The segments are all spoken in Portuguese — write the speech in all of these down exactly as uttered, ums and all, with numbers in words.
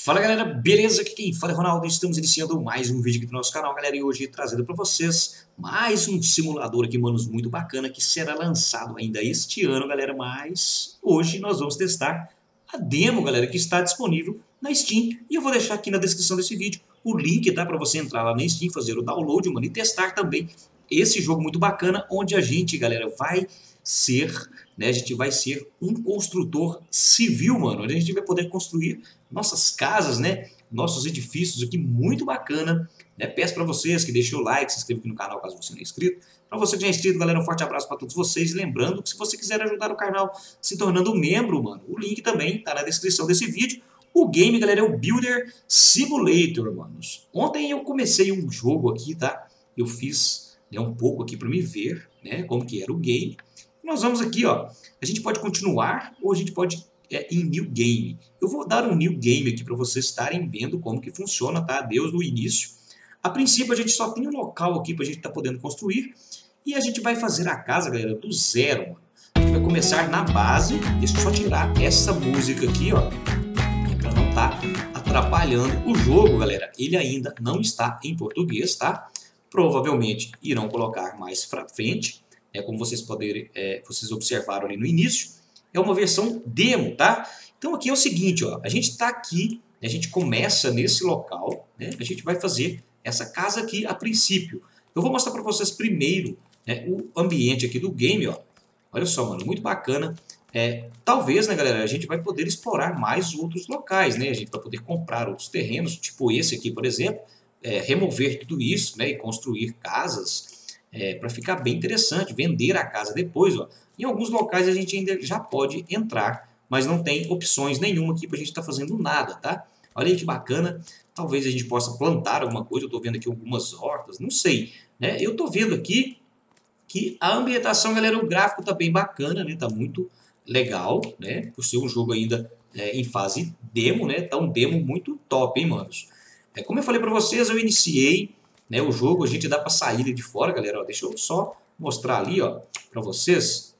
Fala galera, beleza? Aqui quem fala é Ronaldo, estamos iniciando mais um vídeo aqui do nosso canal, galera, e hoje trazendo para vocês mais um simulador aqui, manos, muito bacana, que será lançado ainda este ano, galera, mas hoje nós vamos testar a demo, galera, que está disponível na Steam, e eu vou deixar aqui na descrição desse vídeo o link, tá, para você entrar lá na Steam, fazer o download, mano, e testar também esse jogo muito bacana, onde a gente, galera, vai ser, né, a gente vai ser um construtor civil, mano, onde a gente vai poder construir nossas casas, né, nossos edifícios aqui, muito bacana, né, peço para vocês que deixem o like, se inscreva aqui no canal caso você não é inscrito, para você que já é inscrito, galera, um forte abraço para todos vocês, lembrando que se você quiser ajudar o canal se tornando um membro, mano, o link também tá na descrição desse vídeo. O game, galera, é o Builder Simulator, manos. Ontem eu comecei um jogo aqui, tá, eu fiz, né, um pouco aqui para me ver, né, como que era o game. Nós vamos aqui, ó, a gente pode continuar ou a gente pode é, em New Game. Eu vou dar um New Game aqui para vocês estarem vendo como que funciona, tá? Desde o início. A princípio a gente só tem um local aqui para a gente estar tá podendo construir e a gente vai fazer a casa, galera, do zero, mano. A gente vai começar na base. Deixa eu só tirar essa música aqui, ó, para não estar tá atrapalhando o jogo, galera. Ele ainda não está em português, tá? Provavelmente irão colocar mais para frente. É, como vocês poderem, é, vocês observaram ali no início, é uma versão demo, tá? Então aqui é o seguinte, ó, a gente está aqui, a gente começa nesse local, né? A gente vai fazer essa casa aqui a princípio. Eu vou mostrar para vocês primeiro, né, o ambiente aqui do game, ó. Olha só, mano, muito bacana. É, talvez, né, galera, a gente vai poder explorar mais outros locais, né? A gente vai poder comprar outros terrenos, tipo esse aqui, por exemplo, é, remover tudo isso, né, e construir casas. É, para ficar bem interessante, vender a casa depois, ó. Em alguns locais a gente ainda já pode entrar, mas não tem opções nenhuma aqui para a gente estar tá fazendo nada, tá? Olha aí que bacana, talvez a gente possa plantar alguma coisa, eu estou vendo aqui algumas hortas, não sei, né? Eu estou vendo aqui que a ambientação, galera, o gráfico tá bem bacana, né? Tá muito legal, né? Por ser um jogo ainda é, em fase demo, né? Tá um demo muito top, hein, manos? É, como eu falei para vocês, eu iniciei, né, o jogo, a gente dá para sair de fora, galera, ó, deixa eu só mostrar ali, ó, para vocês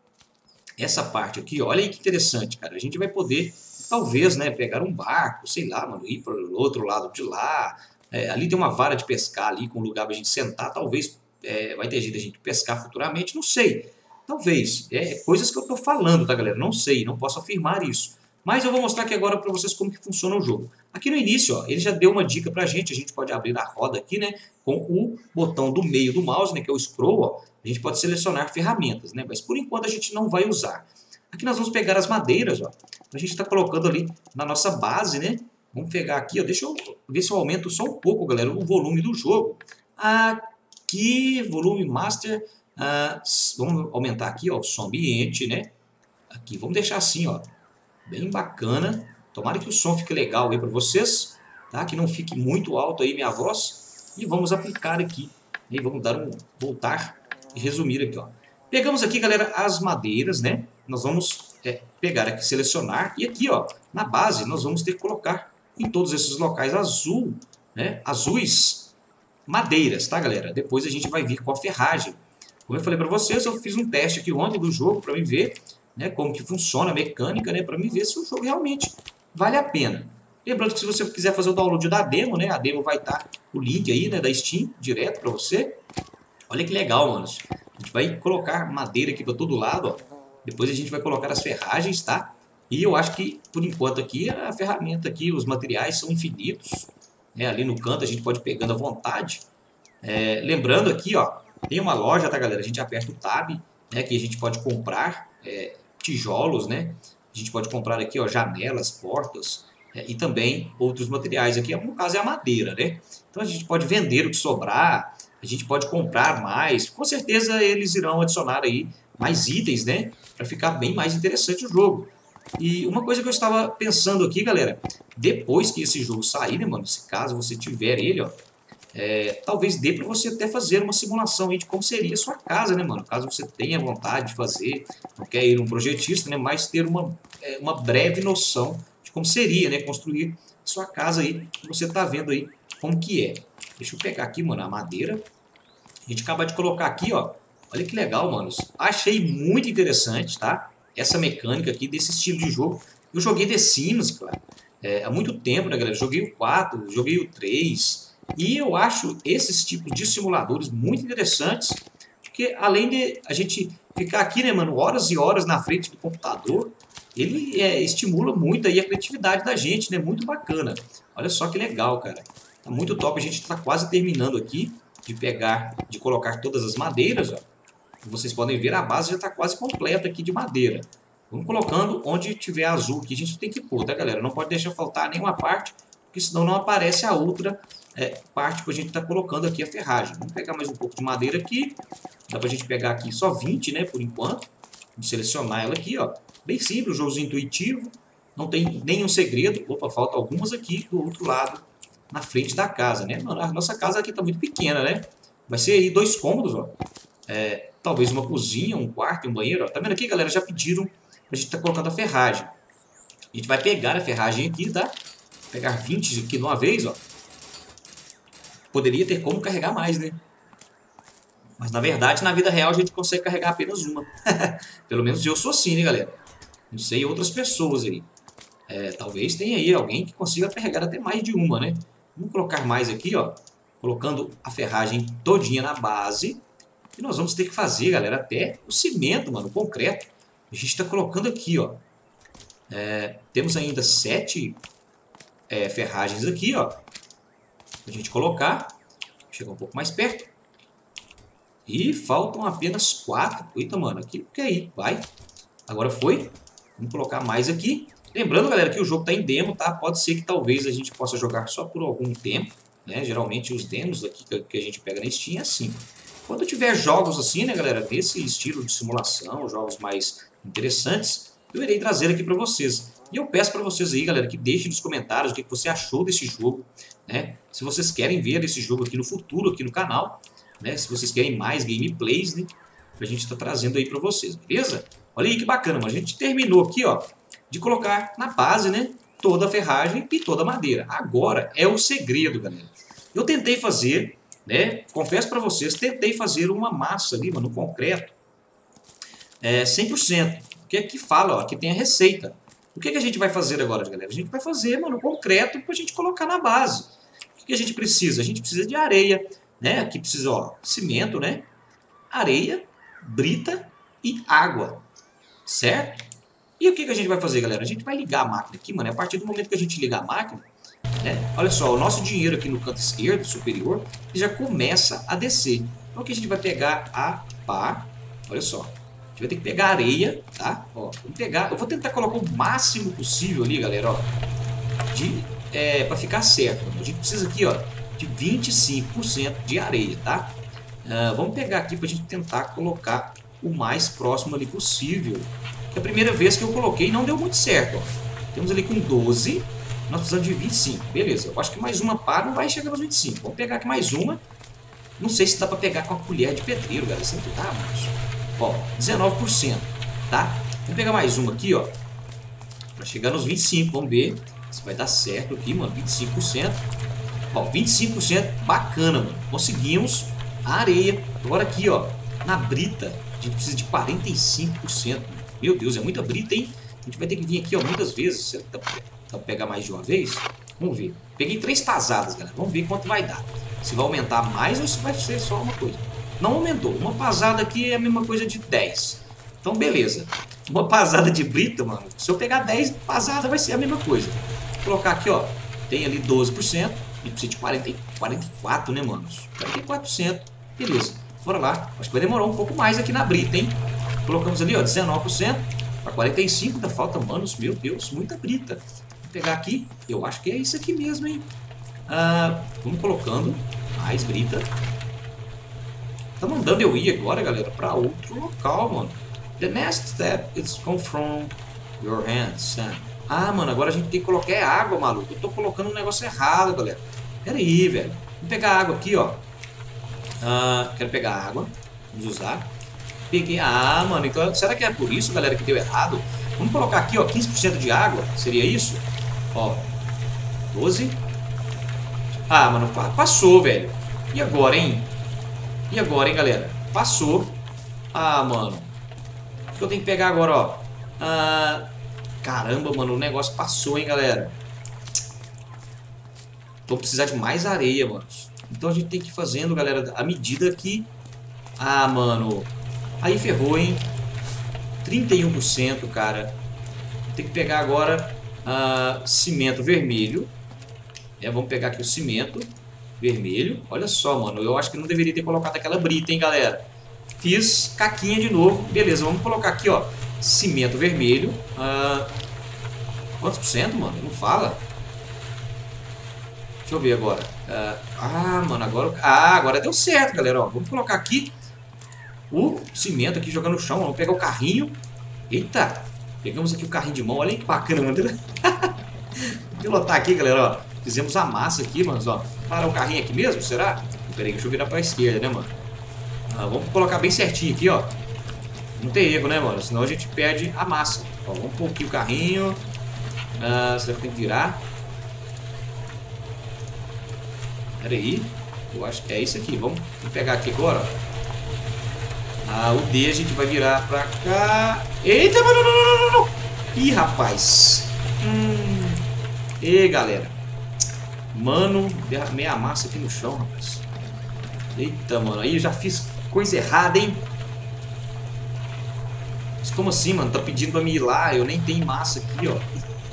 essa parte aqui, ó, olha aí que interessante, cara, a gente vai poder, talvez, né, pegar um barco, sei lá, mano, ir para o outro lado de lá, é, ali tem uma vara de pescar ali, com um lugar para a gente sentar, talvez é, vai ter jeito de a gente pescar futuramente, não sei, talvez, é coisas que eu tô falando, tá, galera, não sei, não posso afirmar isso. Mas eu vou mostrar aqui agora para vocês como que funciona o jogo. Aqui no início, ó, ele já deu uma dica para a gente. A gente pode abrir a roda aqui, né, com o botão do meio do mouse, né, que é o scroll. Ó, a gente pode selecionar ferramentas, né, mas por enquanto a gente não vai usar. Aqui nós vamos pegar as madeiras, ó, a gente está colocando ali na nossa base, né. Vamos pegar aqui, ó, deixa eu ver se eu aumento só um pouco, galera, o volume do jogo. Aqui, volume master, ah, vamos aumentar aqui, ó, o som ambiente, né. Aqui, vamos deixar assim, ó. Bem bacana. Tomara que o som fique legal aí para vocês, tá? Que não fique muito alto aí minha voz. E vamos aplicar aqui. E vamos dar um voltar e resumir aqui, ó. Pegamos aqui, galera, as madeiras, né? Nós vamos é, pegar aqui, selecionar. E aqui, ó, na base, nós vamos ter que colocar em todos esses locais azul, né? Azuis madeiras, tá, galera? Depois a gente vai vir com a ferragem. Como eu falei para vocês, eu fiz um teste aqui ontem do jogo para me ver, né, como que funciona a mecânica, né, para me ver se o jogo realmente vale a pena. Lembrando que se você quiser fazer o download da demo, né, a demo vai estar o link aí, né, da Steam direto para você. Olha que legal, manos. A gente vai colocar madeira aqui para todo lado, ó. Depois a gente vai colocar as ferragens, tá? E eu acho que por enquanto aqui a ferramenta aqui, os materiais são infinitos, né? Ali no canto a gente pode ir pegando à vontade. É, lembrando aqui, ó, tem uma loja, tá, galera? A gente aperta o tab, né, que a gente pode comprar é, tijolos, né? A gente pode comprar aqui, ó, janelas, portas é, e também outros materiais. Aqui, no caso, é a madeira, né? Então a gente pode vender o que sobrar, a gente pode comprar mais. Com certeza eles irão adicionar aí mais itens, né? Para ficar bem mais interessante o jogo. E uma coisa que eu estava pensando aqui, galera, depois que esse jogo sair, né, mano? Se caso você tiver ele, ó, É, talvez dê para você até fazer uma simulação aí de como seria a sua casa, né, mano? Caso você tenha vontade de fazer, não quer ir um projetista, né, mas ter uma, é, uma breve noção de como seria, né, construir a sua casa aí, que você tá vendo aí como que é. Deixa eu pegar aqui, mano, a madeira. A gente acaba de colocar aqui, ó. Olha que legal, manos. Achei muito interessante, tá? Essa mecânica aqui desse estilo de jogo. Eu joguei The Sims, cara. é, há muito tempo, né, galera? Joguei o quatro, joguei o três, e eu acho esses tipos de simuladores muito interessantes, porque além de a gente ficar aqui, né, mano, horas e horas na frente do computador, ele é, estimula muito aí a criatividade da gente, né? Muito bacana. Olha só que legal, cara. Tá muito top. A gente está quase terminando aqui de pegar, de colocar todas as madeiras, ó. Como vocês podem ver, a base já está quase completa aqui de madeira. Vamos colocando onde tiver azul aqui, a gente tem que pôr, tá, galera? Não pode deixar faltar nenhuma parte, porque senão não aparece a outra é, parte que a gente está colocando aqui, a ferragem. Vamos pegar mais um pouco de madeira aqui. Dá pra gente pegar aqui só vinte, né, por enquanto. Vamos selecionar ela aqui, ó. Bem simples, um jogo intuitivo. Não tem nenhum segredo. Opa, falta algumas aqui do outro lado, na frente da casa, né? Mano, a nossa casa aqui tá muito pequena, né? Vai ser aí dois cômodos, ó. É, talvez uma cozinha, um quarto e um banheiro, ó. Tá vendo aqui, galera? Já pediram pra gente tá colocando a ferragem. A gente vai pegar a ferragem aqui, tá? Pegar vinte aqui de uma vez, ó. Poderia ter como carregar mais, né? Mas na verdade, na vida real, a gente consegue carregar apenas uma. Pelo menos eu sou assim, né, galera? Não sei outras pessoas aí. É, talvez tenha aí alguém que consiga carregar até mais de uma, né? Vamos colocar mais aqui, ó. Colocando a ferragem todinha na base. E nós vamos ter que fazer, galera, até o cimento, mano, o concreto. A gente está colocando aqui, ó. É, temos ainda sete é, ferragens aqui, ó. Pra gente colocar. Vou chegar um pouco mais perto. E faltam apenas quatro. Eita, mano, aqui, que aí, vai. Agora foi. Vamos colocar mais aqui. Lembrando, galera, que o jogo está em demo, tá? Pode ser que talvez a gente possa jogar só por algum tempo, né? Geralmente os demos aqui que a gente pega na Steam é assim. Quando tiver jogos assim, né, galera, desse estilo de simulação, jogos mais interessantes, eu irei trazer aqui para vocês. E eu peço para vocês aí, galera, que deixem nos comentários o que você achou desse jogo, né? Se vocês querem ver esse jogo aqui no futuro, aqui no canal, né? Se vocês querem mais gameplays, né? Pra gente estar tá trazendo aí para vocês, beleza? Olha aí que bacana, mano. A gente terminou aqui, ó, de colocar na base, né, toda a ferragem e toda a madeira. Agora é o segredo, galera. Eu tentei fazer, né, confesso para vocês, tentei fazer uma massa ali, mano, no concreto, é, cem por cento. Porque aqui fala, ó, aqui tem a receita. O que, que a gente vai fazer agora, galera? A gente vai fazer, mano, concreto pra gente colocar na base. O que, que a gente precisa? A gente precisa de areia, né? Aqui precisa, ó, cimento, né? Areia, brita e água, certo? E o que, que a gente vai fazer, galera? A gente vai ligar a máquina aqui, mano. A partir do momento que a gente ligar a máquina, né? Olha só, o nosso dinheiro aqui no canto esquerdo, superior, já começa a descer. Então aqui a gente vai pegar a pá, olha só. A gente vai ter que pegar a areia, tá? Ó, vamos pegar, eu vou tentar colocar o máximo possível ali, galera, ó, de, é, pra ficar certo. A gente precisa aqui, ó, de vinte e cinco por cento de areia, tá? Uh, vamos pegar aqui pra gente tentar colocar o mais próximo ali possível. Que a primeira vez que eu coloquei não deu muito certo, ó. Temos ali com doze, nós precisamos de vinte e cinco. Beleza, eu acho que mais uma pá não vai chegar nos vinte e cinco. Vamos pegar aqui mais uma. Não sei se dá pra pegar com a colher de pedreiro, galera. Sempre dá, mas... Ó, dezenove por cento, tá? Vamos pegar mais uma aqui, ó. Pra chegar nos vinte e cinco, vamos ver se vai dar certo aqui, mano. vinte e cinco por cento. Ó, vinte e cinco por cento, bacana, mano. Conseguimos a areia. Agora aqui, ó, na brita, a gente precisa de quarenta e cinco por cento. Meu Deus, é muita brita, hein? A gente vai ter que vir aqui, ó, muitas vezes. Será que dá pra pegar mais de uma vez? Vamos ver. Peguei três pasadas, galera. Vamos ver quanto vai dar. Se vai aumentar mais ou se vai ser só uma coisa. Não aumentou. Uma pasada aqui é a mesma coisa de dez. Então, beleza. Uma pasada de brita, mano. Se eu pegar dez pasadas, vai ser a mesma coisa. Vou colocar aqui, ó. Tem ali doze por cento. E precisa de quarenta, quarenta e quatro, né, mano? quarenta e quatro por cento. Beleza. Bora lá. Acho que vai demorar um pouco mais aqui na brita, hein? Colocamos ali, ó, dezenove por cento. Para quarenta e cinco por cento. Ainda falta, manos. Meu Deus, muita brita. Vou pegar aqui. Eu acho que é isso aqui mesmo, hein? Ah, vamos colocando mais brita. Tá mandando eu ir agora, galera, para outro local, mano. The next step is come from your hands, Sam. Ah, mano, agora a gente tem que colocar é água, maluco. Eu tô colocando um negócio errado, galera. Pera aí, velho. Vamos pegar água aqui, ó. Ah, quero pegar água. Vamos usar. Peguei. Ah, mano, então será que é por isso, galera, que deu errado? Vamos colocar aqui, ó, quinze por cento de água. Seria isso? Ó, doze. Ah, mano, passou, velho. E agora, hein? E agora, hein, galera? Passou. Ah, mano. O que eu tenho que pegar agora, ó? Ah, caramba, mano, o negócio passou, hein, galera? Vou precisar de mais areia, mano. Então a gente tem que ir fazendo, galera, à medida que... Ah, mano. Aí ferrou, hein? trinta e um por cento, cara. Tem que pegar agora uh, cimento vermelho. É, vamos pegar aqui o cimento vermelho. Olha só, mano. Eu acho que não deveria ter colocado aquela brita, hein, galera. Fiz caquinha de novo. Beleza, vamos colocar aqui, ó. Cimento vermelho. Uh, quantos por cento, mano? Não fala. Deixa eu ver agora. Uh, ah, mano, agora... Ah, agora deu certo, galera. Ó, vamos colocar aqui o cimento aqui, jogar no chão. Vamos pegar o carrinho. Eita. Pegamos aqui o carrinho de mão. Olha aí que bacana, mano. Vou pilotar aqui, galera, ó. Fizemos a massa aqui, mano, ó. Para o carrinho aqui mesmo, será? Pera aí, deixa eu virar pra esquerda, né, mano? Ah, vamos colocar bem certinho aqui, ó. Não tem erro, né, mano? Senão a gente perde a massa. Ó, vamos pôr aqui o carrinho. Ah, será que tem que virar? Pera aí. Eu acho que é isso aqui. Vamos pegar aqui agora, ó. Ah, o D a gente vai virar pra cá. Eita, mano, não, não, não, não. Ih, rapaz. Hum. E galera. Mano, derramei a massa aqui no chão, rapaz. Eita, mano. Aí eu já fiz coisa errada, hein? Mas como assim, mano? Tá pedindo pra mim ir lá. Eu nem tenho massa aqui, ó.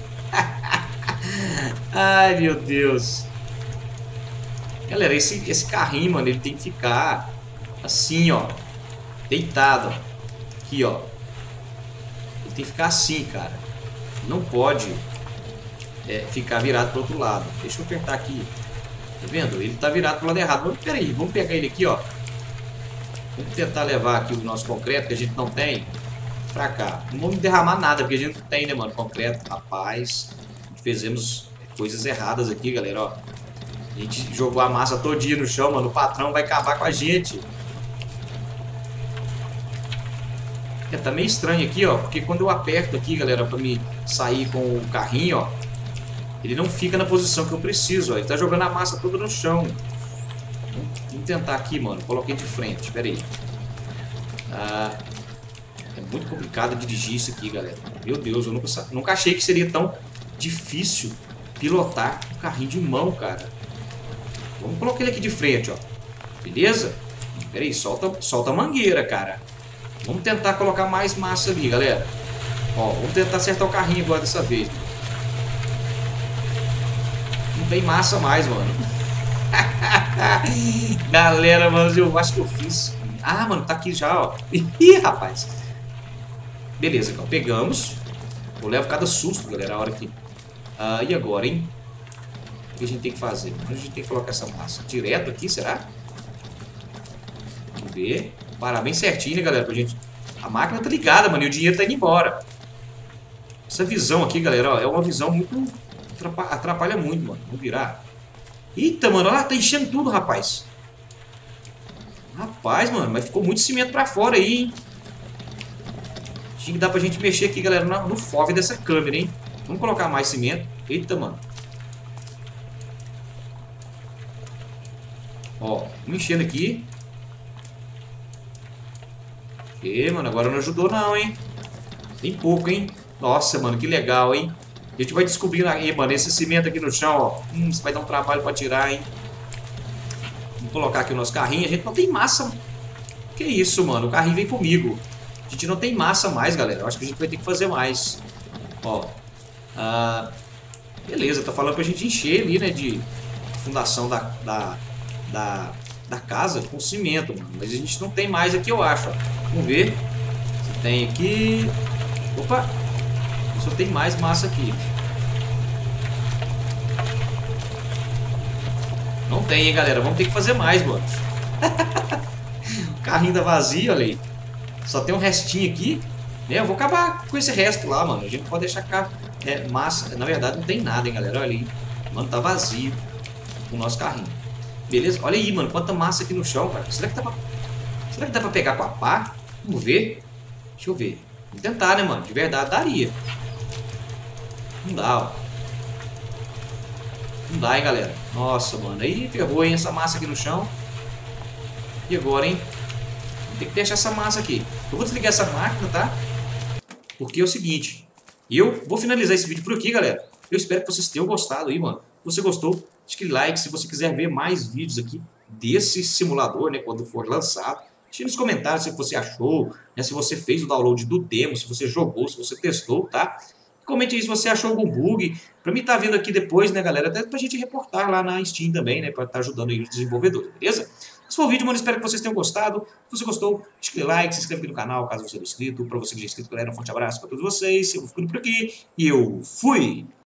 Ai, meu Deus. Galera, esse, esse carrinho, mano, ele tem que ficar assim, ó. Deitado, ó. Aqui, ó. Ele tem que ficar assim, cara. Não pode é, ficar virado pro outro lado. Deixa eu apertar aqui. Tá vendo? Ele tá virado pro lado errado. Mas, pera aí, vamos pegar ele aqui, ó. Vamos tentar levar aqui o nosso concreto, que a gente não tem, pra cá. Não vamos derramar nada, porque a gente não tem, né, mano? Concreto. Rapaz, fizemos coisas erradas aqui, galera, ó. A gente jogou a massa todinha no chão, mano. O patrão vai acabar com a gente. É, tá meio estranho aqui, ó, porque quando eu aperto aqui, galera, pra me sair com o carrinho, ó, ele não fica na posição que eu preciso, ó. Ele tá jogando a massa toda no chão. Vamos tentar aqui, mano. Coloquei de frente, espera aí. Ah, é muito complicado dirigir isso aqui, galera. Meu Deus, eu nunca, nunca achei que seria tão difícil pilotar um carrinho de mão, cara. Vamos colocar ele aqui de frente, ó. Beleza? Espera aí, solta, solta a mangueira, cara. Vamos tentar colocar mais massa ali, galera. Ó, vamos tentar acertar o carrinho agora dessa vez. Não tem massa mais, mano. Galera, mano, eu acho que eu fiz. Ah, mano, tá aqui já, ó. Ih, rapaz. Beleza, então, pegamos. Eu levo cada susto, galera, a hora que... Ah, e agora, hein? O que a gente tem que fazer? A gente tem que colocar essa massa direto aqui, será? Vamos ver. Parar bem certinho, né, galera? Pra gente... A máquina tá ligada, mano, e o dinheiro tá indo embora. Essa visão aqui, galera, ó, é uma visão muito... Atrapalha muito, mano. Vamos virar. Eita, mano, olha lá, tá enchendo tudo, rapaz. Rapaz, mano, mas ficou muito cimento pra fora aí, hein? Acho que dá pra gente mexer aqui, galera, no F O V dessa câmera, hein? Vamos colocar mais cimento. Eita, mano. Ó, vamos enchendo aqui. E, mano, agora não ajudou não, hein? Tem pouco, hein? Nossa, mano, que legal, hein? A gente vai descobrindo aí, mano, esse cimento aqui no chão, ó. Hum, isso vai dar um trabalho pra tirar, hein? Vamos colocar aqui o nosso carrinho. A gente não tem massa. Que isso, mano? O carrinho vem comigo. A gente não tem massa mais, galera. Eu acho que a gente vai ter que fazer mais. Ó. Ah, beleza, tá falando pra gente encher ali, né? De fundação da, da, da, da casa com cimento, mano. Mas a gente não tem mais aqui, eu acho, ó. Vamos ver se tem aqui. Opa! Só tem mais massa aqui. Não tem, hein, galera. Vamos ter que fazer mais, mano. O carrinho tá vazio, olha aí. Só tem um restinho aqui. Né? Eu vou acabar com esse resto lá, mano. A gente não pode deixar cá, né, massa. Na verdade, não tem nada, hein, galera. Olha aí. Mano, tá vazio o nosso carrinho. Beleza? Olha aí, mano. Quanta massa aqui no chão, cara. Será que dá pra, Será que dá pra pegar com a pá? Vamos ver. Deixa eu ver. Vou tentar, né, mano? De verdade, daria. Não dá, ó. Não dá, hein, galera. Nossa, mano. Aí ferrou, hein, essa massa aqui no chão. E agora, hein? Tem que deixar essa massa aqui. Eu vou desligar essa máquina, tá? Porque é o seguinte. Eu vou finalizar esse vídeo por aqui, galera. Eu espero que vocês tenham gostado aí, mano. Se você gostou, deixa aquele like. Se você quiser ver mais vídeos aqui desse simulador, né, quando for lançado, deixe nos comentários o que você achou, né, se você fez o download do demo, se você jogou, se você testou, tá? Comente aí se você achou algum bug, para mim estar tá vendo aqui depois, né, galera, até pra gente reportar lá na Steam também, né, para estar tá ajudando aí os desenvolvedores, beleza? Esse foi o vídeo, mano, espero que vocês tenham gostado. Se você gostou, deixa aquele like, se inscreve aqui no canal, caso você não seja inscrito. Para você que já é inscrito, galera, um forte abraço para todos vocês. Eu vou ficando por aqui e eu fui!